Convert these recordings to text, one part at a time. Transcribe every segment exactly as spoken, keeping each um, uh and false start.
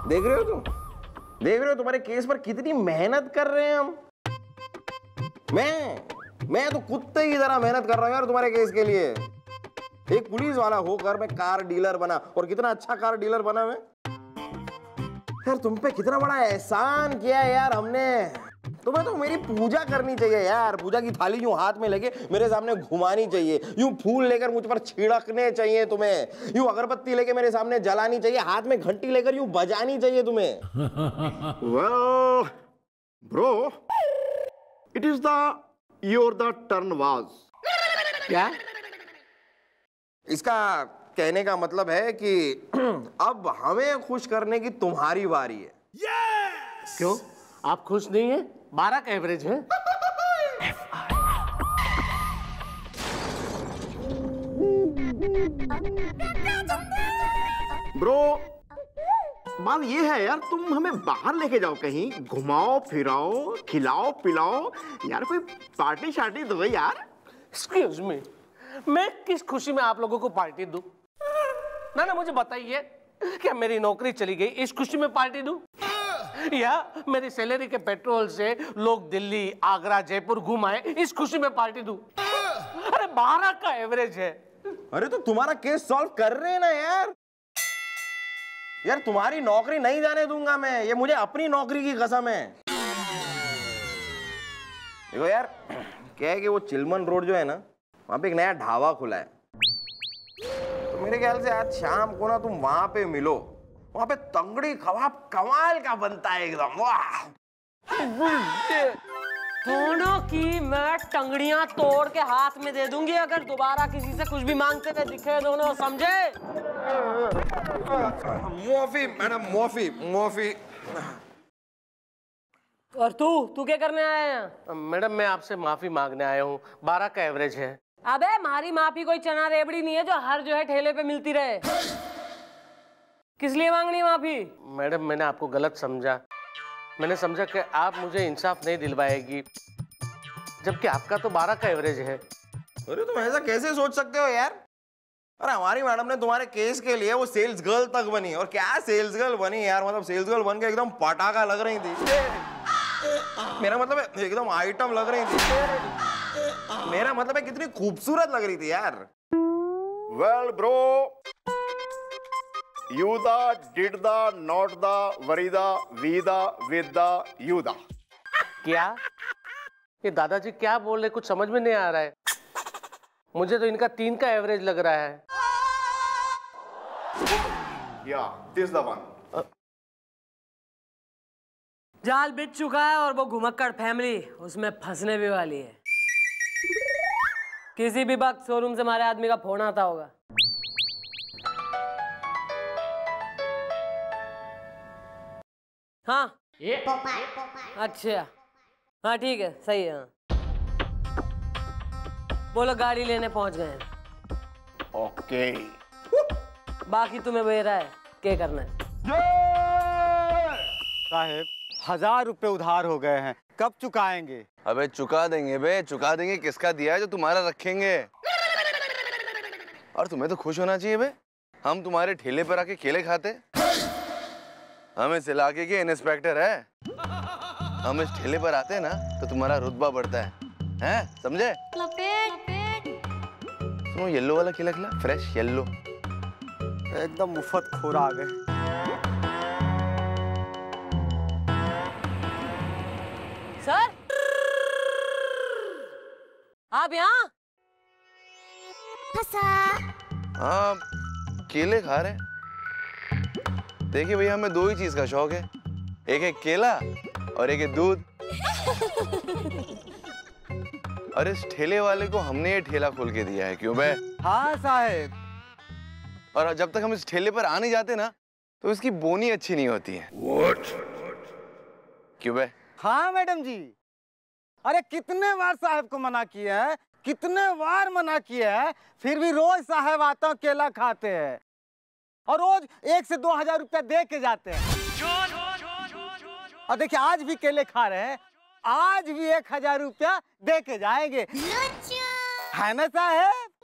देख रहे हो तुम, देख रहे हो तुम्हारे केस पर कितनी मेहनत कर रहे हैं हम। मैं मैं तो कुत्ते की तरह मेहनत कर रहा हूं यार तुम्हारे केस के लिए। एक पुलिस वाला होकर मैं कार डीलर बना, और कितना अच्छा कार डीलर बना मैं यार। तुम पे कितना बड़ा एहसान किया है यार हमने। तुम्हें तो मेरी पूजा करनी चाहिए यार। पूजा की थाली यूं हाथ में लेके मेरे सामने घुमानी चाहिए, यूं फूल लेकर मुझ पर छिड़कने चाहिए तुम्हें, यूं अगरबत्ती लेके मेरे सामने जलानी चाहिए, हाथ में घंटी लेकर यूं बजानी चाहिए तुम्हें। well, bro, it is the your the turn was. क्या? इसका कहने का मतलब है कि अब हमें खुश करने की तुम्हारी बारी है। yes! क्यों, आप खुश नहीं हैं? बारह का एवरेज है। ब्रो, बात ये है यार, तुम हमें बाहर लेके जाओ, कहीं घुमाओ फिराओ, खिलाओ पिलाओ यार, कोई पार्टी शार्टी दो यार। एक्सक्यूज मी, मैं किस खुशी में आप लोगों को पार्टी दूं? ना ना मुझे बताइए, क्या मेरी नौकरी चली गई इस खुशी में पार्टी दूं? या मेरी सैलरी के पेट्रोल से लोग दिल्ली, आगरा, जयपुर घूम आए इस खुशी में पार्टी दूं? अरे बारह का एवरेज है। अरे तो तुम्हारा केस सॉल्व कर रहे हैं ना यार। यार तुम्हारी नौकरी नहीं जाने दूंगा मैं, ये मुझे अपनी नौकरी की कसम है। देखो यार, क्या है कि वो चिलमन रोड जो है ना, वहां पे एक नया ढाबा खुला है, तो मेरे ख्याल से आज शाम को ना तुम वहां पे मिलो। वहां पे तंगड़ी कबाब कमाल का बनता है एकदम। वाह, दोनों की मैं टंगड़ियां तोड़ के हाथ में दे दूंगी अगर दोबारा किसी से कुछ भी मांगते हुए दिखे दोनों, समझे? माफी मैडम, माफी माफी। और तू तू क्या करने आया है? मैडम मैं आपसे माफी मांगने आया हूँ, बारह का एवरेज है। अबे मारी माफी कोई चना रेबड़ी नहीं है जो हर जो है ठेले पे मिलती रहे। किस लिए मांगनी माफी? मैडम मैंने आपको गलत समझा। मैंने समझा कि आप मुझे इंसाफ नहीं दिलवाएगी, जबकि आपका तो बारह का एवरेज है। अरे तुम ऐसा कैसे सोच सकते हो यार? अरे हमारी मैडम ने तुम्हारे केस के लिए वो सेल्स गर्ल तक बनी, और क्या सेल्स गर्ल बनी यार, मतलब सेल्स गर्ल बन के एकदम पटाखा लग रही थी। मेरा मतलब है एकदम आइटम लग रही थी। मेरा मतलब है कितनी खूबसूरत लग रही थी यार। Well bro, you the, did the, not the, worry the, we the, with the, you the. क्या? ये दादाजी क्या बोल रहे, कुछ समझ में नहीं आ रहा है। मुझे तो इनका तीन का एवरेज लग रहा है। Yeah, this the one. जाल बिछ चुका है और वो घुमक्कड़ फैमिली उसमें फंसने भी वाली है। किसी भी वक्त शोरूम से हमारे आदमी का फोन आता होगा। हाँ ये अच्छा, हाँ ठीक है, सही है। हाँ बोलो गाड़ी लेने पहुंच गए हैं। ओके। बाकी तुम्हें बेरा है, क्या करना है? साहब हजार रुपए उधार हो गए हैं, कब चुकाएंगे? अबे चुका देंगे बे, चुका देंगे। किसका दिया है जो तुम्हारा रखेंगे? और तुम्हें तो खुश होना चाहिए बे, हम तुम्हारे ठेले पर आके केले खाते। हम इस इलाके के इंस्पेक्टर है, हम इस ठेले पर आते हैं ना तो तुम्हारा रुतबा बढ़ता है, हैं? समझे? सुनो येलो वाला केला खिला, फ्रेश येलो। एकदम मुफ्त खोर आ गए। सर आप यहाँ? हाँ केले खा रहे हैं। देखिए भैया, हमें दो ही चीज का शौक है, एक है केला और एक है दूध। और इस ठेले वाले को हमने ये ठेला खोल के दिया है, क्यों बे? हाँ साहब। और जब तक हम इस ठेले पर आ नहीं जाते ना तो इसकी बोनी अच्छी नहीं होती है। What? क्यों बे? हाँ मैडम जी, अरे कितने बार साहब को मना किया है, कितने बार मना किया है, फिर भी रोज साहब आता हूँ केला खाते हैं और रोज एक से दो हजार रुपया दे के जाते हैं। और देखिए आज भी केले खा रहे हैं, आज भी एक हजार रुपया दे के जाएंगे, है ना साहब?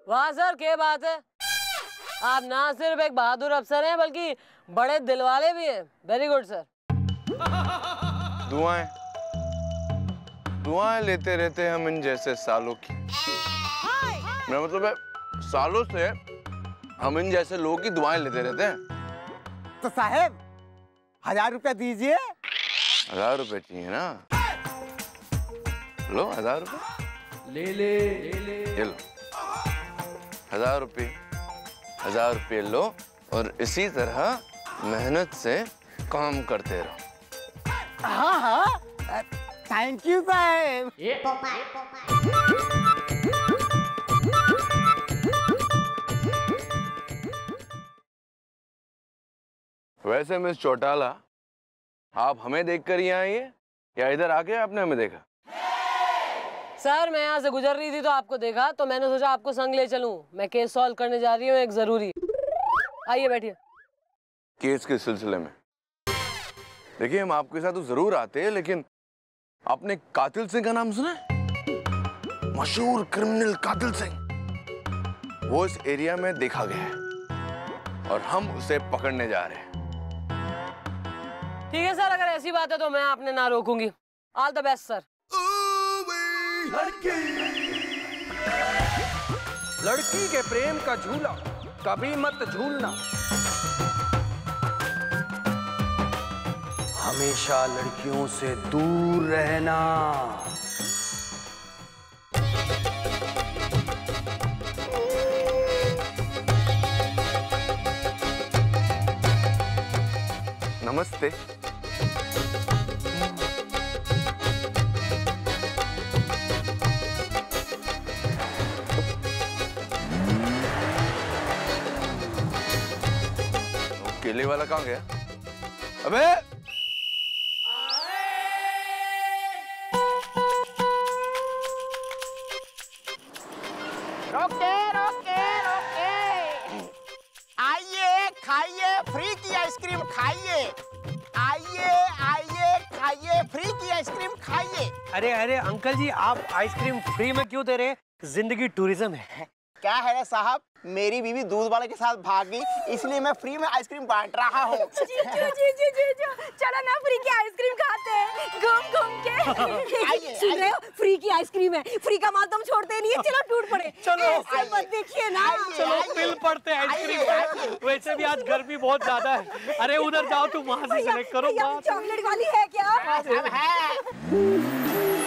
वाह सर, क्या बात है। आप ना सिर्फ एक बहादुर अफसर हैं बल्कि बड़े दिल वाले भी हैं। Very good sir. दुआएं दुआएं लेते रहते हैं हम इन जैसे सालों की। मेरा मतलब है सालों से हम इन जैसे लोगों की दुआएं लेते रहते हैं। तो साहब हजार रुपया दीजिए। हजार रुपए चाहिए ना? लो हजार रुपए ले ले ले ले ये लो हजार रुपये हजार रुपये लो और इसी तरह मेहनत से काम करते रहो। हाँ हाँ थैंक यू साहब। वैसे मिस चौटाला, आप हमें देखकर ही आई हैं या इधर आके आपने हमें देखा? सर मैं यहाँ से गुजर रही थी तो आपको देखा, तो मैंने सोचा आपको संग ले चलूं। मैं केस सॉल्व करने जा रही हूँ, एक जरूरी। आइए बैठिए। केस के सिलसिले में देखिए, हम आपके साथ तो जरूर आते हैं, लेकिन आपने कातिल सिंह का नाम सुना है? मशहूर क्रिमिनल कातिल सिंह। वो इस एरिया में देखा गया है और हम उसे पकड़ने जा रहे हैं। ठीक है सर, अगर ऐसी बात है तो मैं आपने ना रोकूंगी। All the best sir. लड़की लड़की के प्रेम का झूला कभी मत झूलना। हमेशा लड़कियों से दूर रहना। नमस्ते। केले वाला कहाँ गया? अबे रोके रोके रोके, आइए खाइए फ्री की आइसक्रीम खाइए। आइए आइए खाइए फ्री की आइसक्रीम खाइए। अरे अरे अंकल जी, आप आइसक्रीम फ्री में क्यों दे रहे? जिंदगी टूरिज्म है। क्या है रे साहब, मेरी बीवी दूध वाले के साथ भाग गई, इसलिए मैं फ्री में आइसक्रीम बांट रहा हूँ। जीजू जीजू जीजू चलो ना फ्री की आइसक्रीम खाते हैं घूम घूम के। आइए, सुन रहे हो, फ्री की आइसक्रीम है, फ्री का माल तुम छोड़ते नहीं है। चलो टूट पड़े। चलो, ऐसे मत देखिए ना। चलो बिल पड़ते हैं आइसक्रीम। वैसे भी आज गर्मी बहुत ज्यादा है। अरे उधर जाओ, तुम वहाँ से सेलेक्ट करो। भैया, चॉकलेट वाली है क्या? सब है।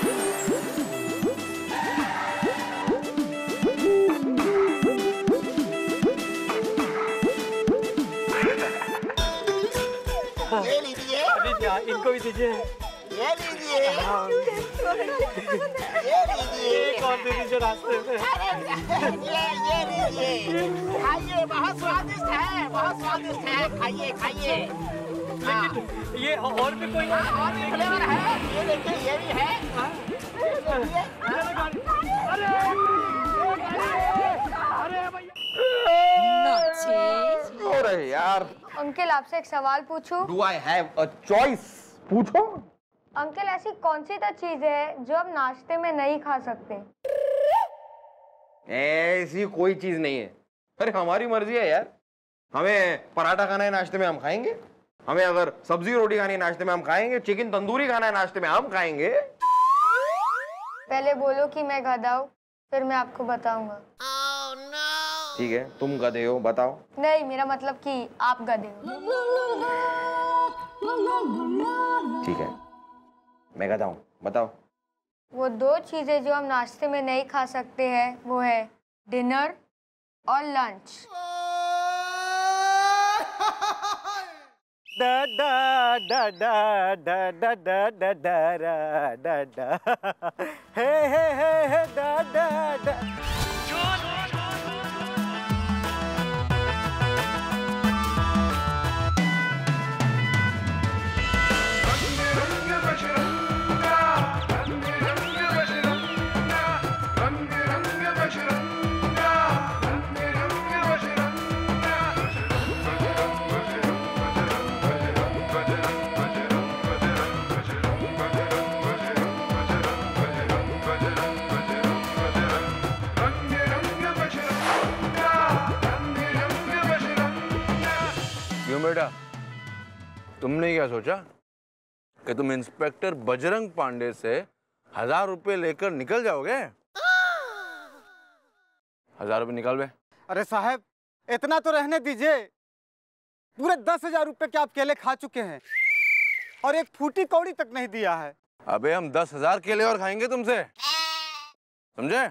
ये लीजिए। इनको भी दीजिए। ये लीजिए। ये लीजिए। एक और दे दीजिए रास्ते में। ये ये लीजिए, खाइए, बहुत स्वादिष्ट है, बहुत स्वादिष्ट है, खाइए खाइए। लेकिन ये और भी कोई और भी फ्लेवर है, ये देखिए ये भी है। अरे यार, अंकल आपसे एक सवाल पूछूं? Do I have a choice? पूछो। अंकल ऐसी कौन सी तो चीज है जो हम नाश्ते में नहीं खा सकते? ऐसी कोई चीज नहीं है। अरे हमारी मर्जी है यार, हमें पराठा खाना है नाश्ते में हम खाएंगे, हमें अगर सब्जी रोटी खानी है नाश्ते में हम खाएंगे, चिकन तंदूरी खाना है नाश्ते में हम खाएंगे। पहले बोलो कि मैं गधा हूँ, फिर मैं आपको बताऊंगा। ठीक है, तुम गधे हो, बताओ। नहीं, मेरा मतलब कि आप गधे हो। ठीक है, मैं गधा हूँ, बताओ। वो दो चीजें जो हम नाश्ते में नहीं खा सकते हैं वो है डिनर और लंच। डा डा डा डा डा डा डा डा डा डा डा हे हे हे हे डा डा डा। रंग तुमने क्या सोचा कि तुम इंस्पेक्टर बजरंग पांडे से हजार रुपए लेकर निकल जाओगे? हजार रुपए निकाल बे। अरे साहब इतना तो रहने दीजिए, पूरे दस हजार रुपए के आप केले खा चुके हैं और एक फूटी कौड़ी तक नहीं दिया है। अबे हम दस हजार केले और खाएंगे तुमसे, समझे?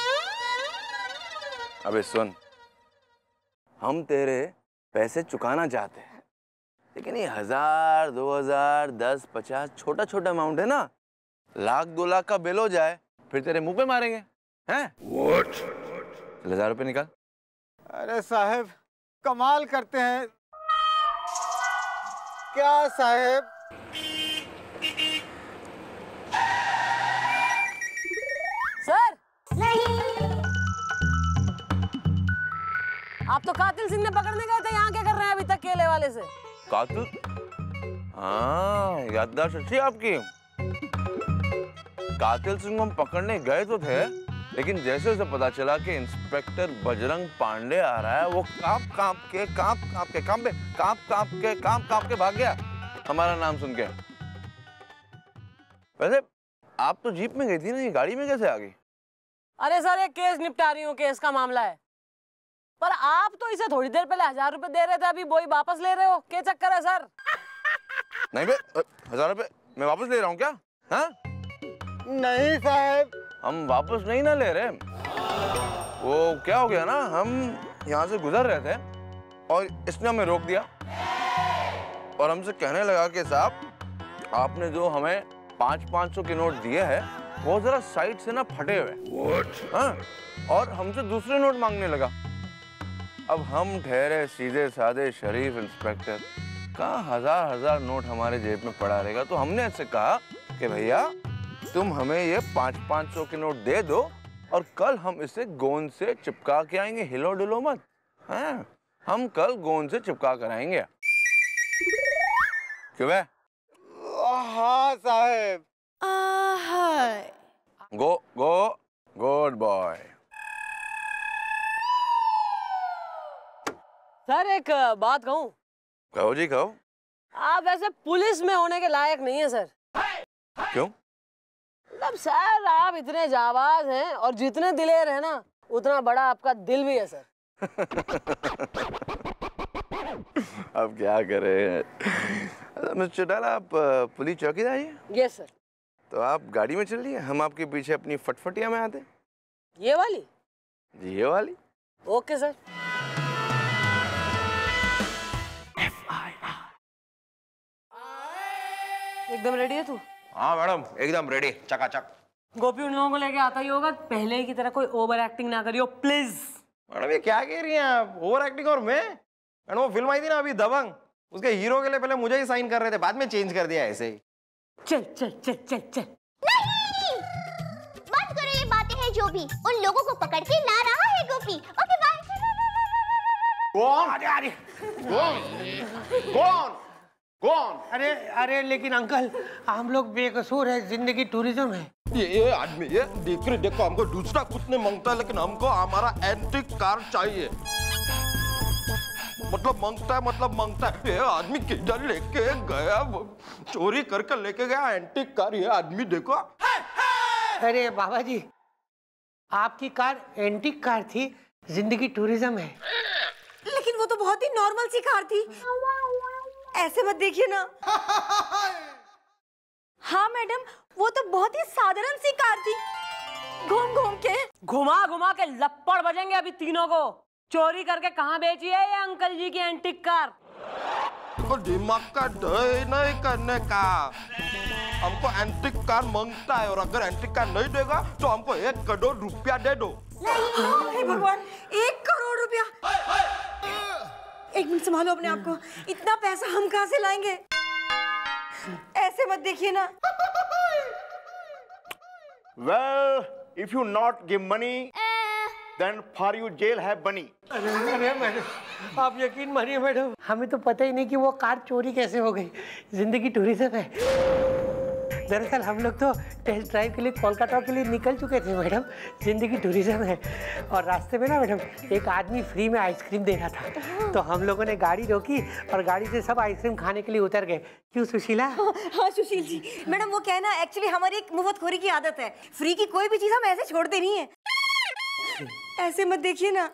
अबे सुन, हम तेरे पैसे चुकाना चाहते हैं, लेकिन ये हजार दो हजार दस पचास छोटा छोटा अमाउंट है ना, लाख दो लाख का बिल हो जाए फिर तेरे मुंह पे मारेंगे, हैं? हजार रुपए निकाल। अरे साहब कमाल करते हैं क्या साहब? सर आप तो कातिल सिंह ने पकड़ने गए थे, यहाँ क्या कर रहे हैं अभी तक केले वाले से? कातिल? हाँ, याददाश्त अच्छी है आपकी। कातिल सिंह को हम पकड़ने गए तो थे, लेकिन जैसे उसे पता चला कि इंस्पेक्टर बजरंग पांडे आ रहा है, वो कांप कांप के कांप कांप के कांप कांप कांप के कांप कांप के भाग गया हमारा नाम सुन के। वैसे आप तो जीप में गई थी ना, ये गाड़ी में कैसे आ गई? अरे सर एक केस निपटा रही हूँ, केस का मामला है। पर आप तो इसे थोड़ी देर पहले हजार रुपए दे रहे थे, अभी वही वापस ले रहे हो, क्या चक्कर है सर? नहीं बे, हजार रुपए मैं वापस ले रहा हूँ क्या? हाँ? नहीं साहब, हम वापस नहीं ना ले रहे। वो क्या हो गया ना, हम यहाँ से गुजर रहे थे और इसने हमें रोक दिया और हमसे कहने लगा कि साहब आपने जो हमें पाँच पाँच सौ के नोट दिए हैं वो जरा साइड से ना फटे हुए। हाँ? और हमसे दूसरे नोट मांगने लगा। अब हम ठहरे सीधे साधे शरीफ इंस्पेक्टर, कहाँ हजार हजार नोट हमारे जेब में पड़ा रहेगा, तो हमने ऐसे कहा कि भैया तुम हमें ये पाँच पाँच सौ के नोट दे दो और कल हम इसे गोंद से चिपका के आएंगे, हिलो डुलो मत। हाँ? हम कल गोंद से चिपका कर आएंगे। क्यों है? हाँ साहब। Go go good boy. Sir एक बात कहूँ? कहो जी कहो। आप वैसे पुलिस में होने के लायक नहीं है सर। क्यों? मतलब सर आप इतने जाबाज हैं और जितने दिलेर हैं ना, उतना बड़ा आपका दिल भी है सर। अब क्या करें मिस्टर डाला, आप पुलिस चौकीदार हैं? Yes sir. तो आप गाड़ी में चलिए, हम आपके पीछे अपनी फटफटिया में आते। ये वाली? जी ये वाली। Okay sir. एकदम रेडी है तू? हाँ मैडम एकदम रेडी, चकाचक। गोपी उन लोगों को लेके आता ही होगा, पहले की तरह कोई ओवर एक्टिंग ना करियो प्लीज। मैडम ये क्या कह रही हैं आप? Over acting? और मैं मैडम वो फिल्म आई थी ना अभी दबंग, उसके हीरो के लिए पहले मुझे ही साइन कर रहे थे, बाद में चेंज कर दिया ऐसे ही। चल चल चल चल चल। नहीं बंद करो ये बातें हैं जो भी, उन लोगों को पकड़ के ला रहा है गोपी। Okay bye. कौन? अरे अरे कौन? कौन? कौन? अरे अरे लेकिन अंकल हम लोग बेकसूर है, जिंदगी टूरिज्म है। ये ये आदमी ये देख रहे देखो, हमको दूसरा कुछ नहीं मांगता है, लेकिन हमको हमारा एंटीक कार चाहिए। मतलब मांगता है मतलब मांगता है। ये आदमी किधर लेके गया, चोरी करके लेके गया एंटीक कार। ये आदमी देखो। अरे बाबा जी आपकी कार एंटीक कार थी, जिंदगी टूरिज्म है। लेकिन वो तो बहुत ही नॉर्मल सी कार थी, ऐसे मत देखिए ना। हाँ मैडम वो तो बहुत ही साधारण सी कार थी, घूम घूम के घुमा घुमा के लप्पड़ बजेंगे अभी तीनों को। चोरी करके कहाँ बेची है ये अंकल जी की एंटीक कार? तो दिमाग का दही नहीं करने का, हमको एंटीक कार मांगता है और अगर एंटीक कार नहीं देगा तो हमको एक करोड़ रुपया दे दो। नहीं भगवान, एक करोड़ रुपया? एक मिनट संभालो अपने आप को, इतना पैसा हम कहाँ से लाएंगे? ऐसे मत देखिए ना। Well, if you not give money, then for you jail have bunny. अरे अरे मैडम आप यकीन मानिए मैडम, हमें तो पता ही नहीं कि वो कार चोरी कैसे हो गई। जिंदगी टूरिज्म है। दरअसल हम लोग तो टेस्ट ड्राइव के लिए कोलकाता के लिए निकल चुके थे मैडम। जिंदगी टूरिज्म है। और रास्ते में ना मैडम एक आदमी फ्री में आइसक्रीम दे रहा था, तो हम लोगों ने गाड़ी रोकी और गाड़ी से सब आइसक्रीम खाने के लिए उतर गए। क्यों सुशीला? हाँ सुशील जी, मैडम वो कहना एक्चुअली हमारी एक मुफ्तखोरी की आदत है। फ्री की कोई भी चीज हम ऐसे छोड़ते नहीं है। ऐसे मत देखिए ना।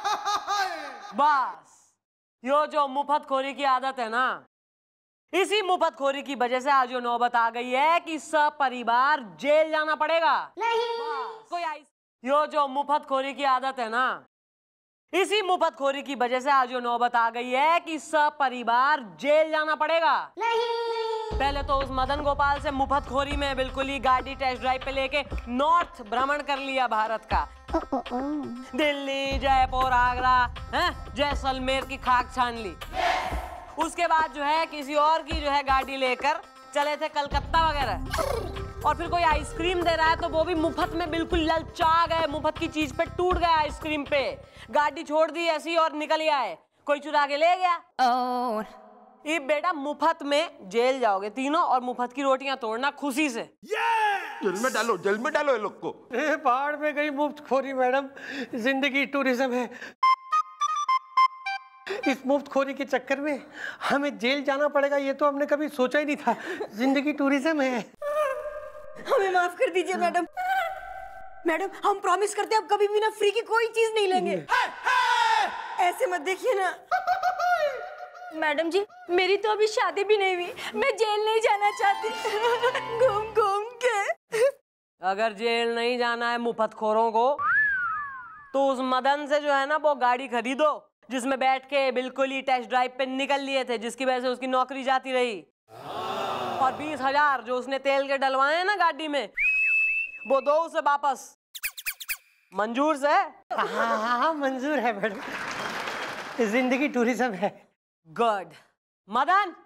बस यो जो मुफ्तखोरी की आदत है ना, इसी मुफ्तखोरी की वजह से आज जो नौबत आ गई है कि सब परिवार जेल जाना पड़ेगा। नहीं कोई आइस यो जो मुफ्तखोरी की आदत है ना, इसी मुफ्तखोरी की वजह से आज जो नौबत आ गई है कि सब परिवार जेल जाना पड़ेगा। नहीं पहले तो उस मदन गोपाल से मुफ्तखोरी में बिल्कुल ही गाड़ी टेस्ट ड्राइव पे लेके नॉर्थ भ्रमण कर लिया भारत का। दिल्ली, जयपुर, आगरा, हैं, जैसलमेर की खाक छान ली। उसके बाद जो है किसी और की जो है गाड़ी लेकर चले थे कलकत्ता वगैरह। और फिर कोई आइसक्रीम दे रहा है तो वो भी मुफ्त में, बिल्कुल ललचा गए, मुफ्त की चीज पे टूट गए आइसक्रीम पे। गाड़ी छोड़ दी ऐसी और निकल आए, कोई चुरा के ले गया। और ये बेटा मुफ्त में जेल जाओगे तीनों, और मुफ्त की रोटियां तोड़ना खुशी से। जेल में डालो, जेल में डालो ये लोग को। ए, पहाड़ में गई मुफ्तखोरी मैडम। जिंदगी टूरिज्म है। इस मुफ्तखोरी के चक्कर में हमें जेल जाना पड़ेगा, ये तो हमने कभी सोचा ही नहीं था। जिंदगी टूरिज्म है। हमें माफ कर दीजिए मैडम। मैडम हम प्रॉमिस करते हैं अब कभी भी ना फ्री की कोई चीज नहीं लेंगे। ऐसे मत देखिए ना। मैडम जी मेरी तो अभी शादी भी नहीं हुई, मैं जेल नहीं जाना चाहती। घूम घूम के। अगर जेल नहीं जाना है मुफ्तखोरों को, तो उस मदन से जो है ना वो गाड़ी खरीदो जिसमें बैठ के बिल्कुल ही टेस्ट ड्राइव पे निकल लिए थे, जिसकी वजह से उसकी नौकरी जाती रही। और बीस हजार जो उसने तेल के डलवाए हैं ना गाड़ी में, वो दो उसे वापस। मंजूर से? हाँ हाँ हाँ मंजूर है मैडम। जिंदगी टूरिज्म है। गुड। मदन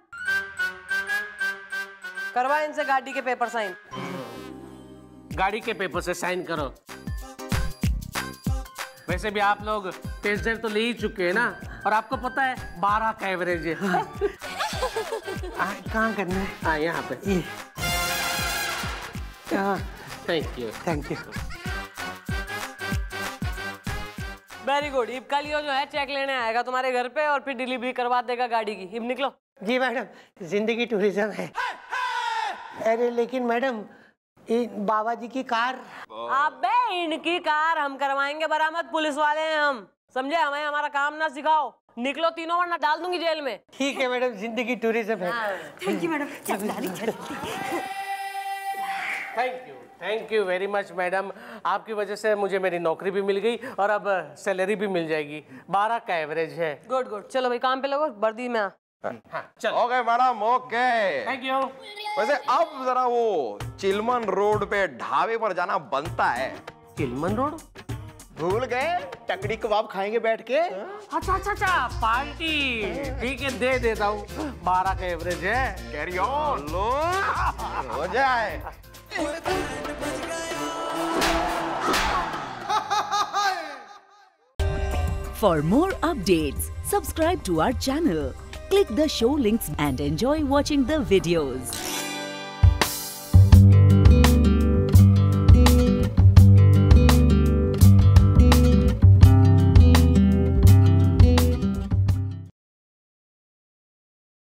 करवा इनसे गाड़ी के पेपर साइन। गाड़ी के पेपर से साइन करो। वैसे भी आप लोग टेस्ट ड्राइव तो ले ही चुके हैं ना, और आपको पता है बारह का एवरेज है। कहाँ करना है? हाँ यहाँ पे। Thank you thank you. Very good. इब कल यो जो है चेक लेने आएगा तुम्हारे घर पे और फिर डिलीवरी करवा देगा गाड़ी की। इब निकलो। जी मैडम, जिंदगी टूरिज्म है। अरे लेकिन मैडम इन बाबा जी की कार। अबे इनकी कार हम करवाएंगे बरामद, पुलिस वाले हैं हम, समझे? हमें हमारा काम ना सिखाओ। निकलो तीनों वरना डाल दूंगी जेल में। ठीक है मैडम, जिंदगी टूरिज्म है। Thank you madam. Thank you thank you very much madam. आपकी वजह से मुझे मेरी नौकरी भी मिल गई और अब सैलरी भी मिल जाएगी। बारह का एवरेज है। Good good. चलो भाई काम पे लगो, वर्दी में। हाँ, okay madam okay. Thank you. वैसे अब जरा वो चिलमन रोड पे ढाबे पर जाना बनता है। चिलमन रोड? भूल गए? टकड़ी कबाब खाएंगे बैठ के। अच्छा अच्छा अच्छा पार्टी। ठीक है दे देता हूँ। बारह का एवरेज है। कैरी ऑन लो हो जाए। For more updates, subscribe to our channel, click the show links and enjoy watching the videos.